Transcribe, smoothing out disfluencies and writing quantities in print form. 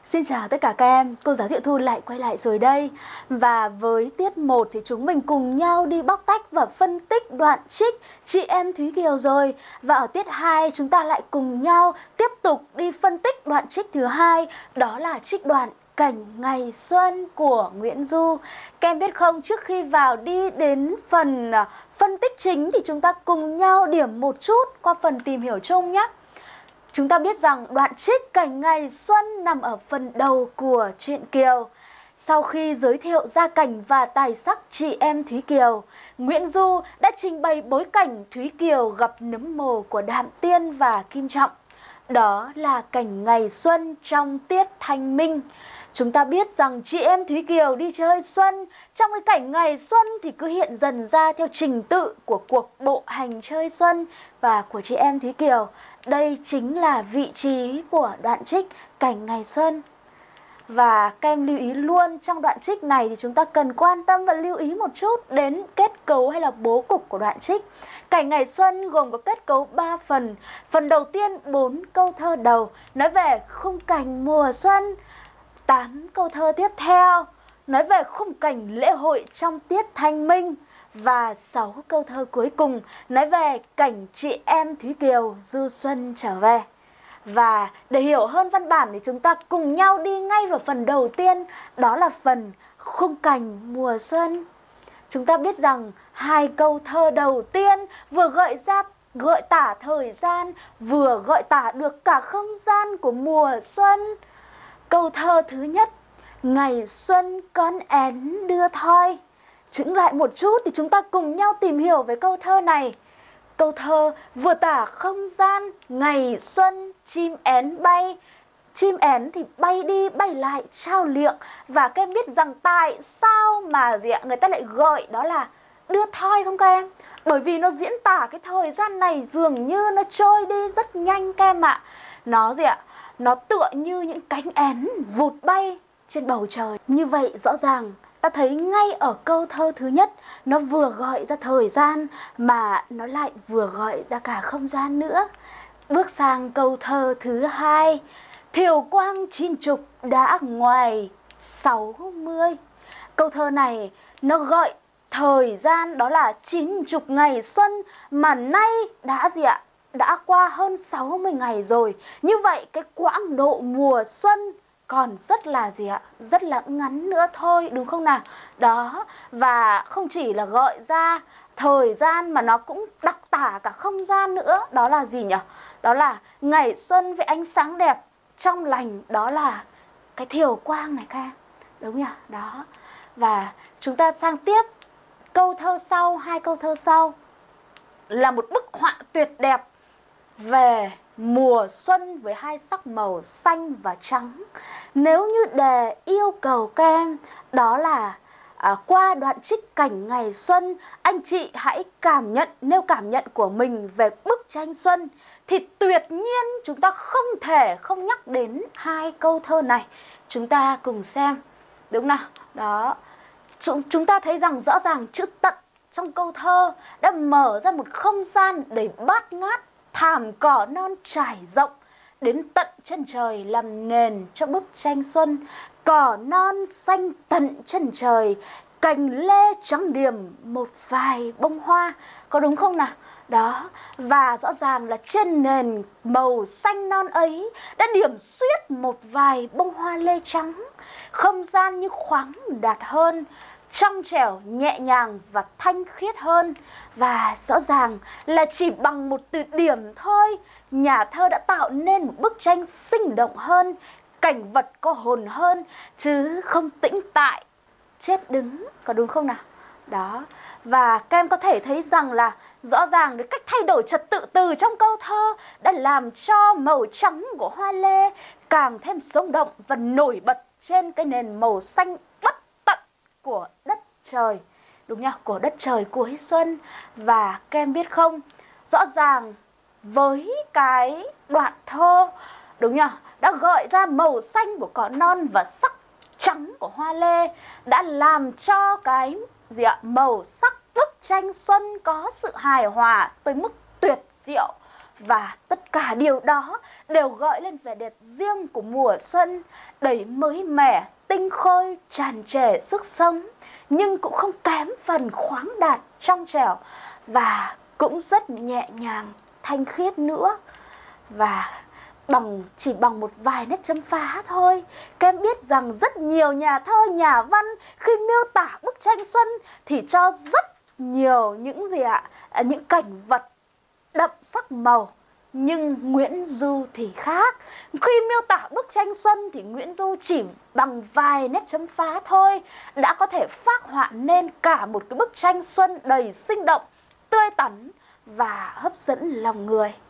Xin chào tất cả các em, cô giáo Diệu Thu lại quay lại rồi đây. Và với tiết 1 thì chúng mình cùng nhau đi bóc tách và phân tích đoạn trích Chị Em Thúy Kiều rồi. Và ở tiết 2 chúng ta lại cùng nhau tiếp tục đi phân tích đoạn trích thứ hai, đó là trích đoạn Cảnh Ngày Xuân của Nguyễn Du. Các em biết không, trước khi vào đi đến phần phân tích chính thì chúng ta cùng nhau điểm một chút qua phần tìm hiểu chung nhé. Chúng ta biết rằng đoạn trích Cảnh Ngày Xuân nằm ở phần đầu của truyện Kiều. Sau khi giới thiệu gia cảnh và tài sắc chị em Thúy Kiều, Nguyễn Du đã trình bày bối cảnh Thúy Kiều gặp nấm mồ của Đạm Tiên và Kim Trọng. Đó là cảnh ngày xuân trong tiết Thanh Minh. Chúng ta biết rằng chị em Thúy Kiều đi chơi xuân, trong cái cảnh ngày xuân thì cứ hiện dần ra theo trình tự của cuộc bộ hành chơi xuân và của chị em Thúy Kiều. Đây chính là vị trí của đoạn trích Cảnh Ngày Xuân. Và các em lưu ý luôn, trong đoạn trích này thì chúng ta cần quan tâm và lưu ý một chút đến kết cấu hay là bố cục của đoạn trích. Cảnh Ngày Xuân gồm có kết cấu 3 phần. Phần đầu tiên 4 câu thơ đầu nói về khung cảnh mùa xuân. 8 câu thơ tiếp theo nói về khung cảnh lễ hội trong tiết Thanh Minh. Và 6 câu thơ cuối cùng nói về cảnh chị em Thúy Kiều du xuân trở về. Và để hiểu hơn văn bản thì chúng ta cùng nhau đi ngay vào phần đầu tiên, đó là phần khung cảnh mùa xuân. Chúng ta biết rằng hai câu thơ đầu tiên vừa gợi tả thời gian, vừa gợi tả được cả không gian của mùa xuân. Câu thơ thứ nhất, ngày xuân con én đưa thoi. Chững lại một chút thì chúng ta cùng nhau tìm hiểu về câu thơ này. Câu thơ vừa tả không gian, ngày xuân, chim én bay. Chim én thì bay đi bay lại trao liệng. Và các em biết rằng tại sao mà người ta lại gọi đó là đưa thoi không các em? Bởi vì nó diễn tả cái thời gian này dường như nó trôi đi rất nhanh các em ạ. Nó tựa như những cánh én vụt bay trên bầu trời. Như vậy rõ ràng ta thấy ngay ở câu thơ thứ nhất, nó vừa gọi ra thời gian mà nó lại vừa gọi ra cả không gian nữa. Bước sang câu thơ thứ hai, thiều quang 90 đã ngoài 60. Câu thơ này nó gọi thời gian đó là 90 ngày xuân mà nay đã qua hơn 60 ngày rồi. Như vậy cái quãng độ mùa xuân còn rất là ngắn nữa thôi, đúng không nào? Đó, và không chỉ là gọi ra thời gian mà nó cũng đặc tả cả không gian nữa. Đó là gì nhỉ? Đó là ngày xuân với ánh sáng đẹp trong lành, đó là cái thiều quang này các em. Đúng nhỉ? Đó. Và chúng ta sang tiếp câu thơ sau, hai câu thơ sau là một bức họa tuyệt đẹp về mùa xuân với hai sắc màu xanh và trắng. Nếu như đề yêu cầu các em đó là qua đoạn trích Cảnh Ngày Xuân, anh chị hãy nêu cảm nhận của mình về bức tranh xuân, thì tuyệt nhiên chúng ta không thể không nhắc đến hai câu thơ này. Chúng ta cùng xem, đúng nào? Đó, chúng ta thấy rằng rõ ràng chữ tận trong câu thơ đã mở ra một không gian đầy bát ngát, thảm cỏ non trải rộng đến tận chân trời làm nền cho bức tranh xuân. Cỏ non xanh tận chân trời, cành lê trắng điểm một vài bông hoa. Có đúng không nào? Đó, và rõ ràng là trên nền màu xanh non ấy đã điểm xuyết một vài bông hoa lê trắng. Không gian như khoáng đạt hơn, trong trẻo, nhẹ nhàng và thanh khiết hơn. Và rõ ràng là chỉ bằng một từ điểm thôi, nhà thơ đã tạo nên một bức tranh sinh động hơn, cảnh vật có hồn hơn, chứ không tĩnh tại, chết đứng. Có đúng không nào? Đó. Và các em có thể thấy rằng là rõ ràng cái cách thay đổi trật tự từ trong câu thơ đã làm cho màu trắng của hoa lê càng thêm sống động và nổi bật trên cái nền màu xanh bất tận của đất trời. Đúng nhỉ? Của đất trời cuối xuân. Và các em biết không, rõ ràng với cái đoạn thơ, đúng nhỉ, đã gợi ra màu xanh của cỏ non và sắc trắng của hoa lê, đã làm cho cái màu sắc bức tranh xuân có sự hài hòa tới mức tuyệt diệu. Và tất cả điều đó đều gợi lên vẻ đẹp riêng của mùa xuân, đầy mới mẻ, tinh khôi, tràn trề sức sống, nhưng cũng không kém phần khoáng đạt, trong trẻo và cũng rất nhẹ nhàng, thanh khiết nữa. Và chỉ bằng một vài nét chấm phá thôi, các em biết rằng rất nhiều nhà thơ, nhà văn khi miêu tả bức tranh xuân thì cho rất nhiều những những cảnh vật đậm sắc màu. Nhưng Nguyễn Du thì khác. Khi miêu tả bức tranh xuân thì Nguyễn Du chỉ bằng vài nét chấm phá thôi đã có thể phác họa nên cả một cái bức tranh xuân đầy sinh động, tươi tắn và hấp dẫn lòng người.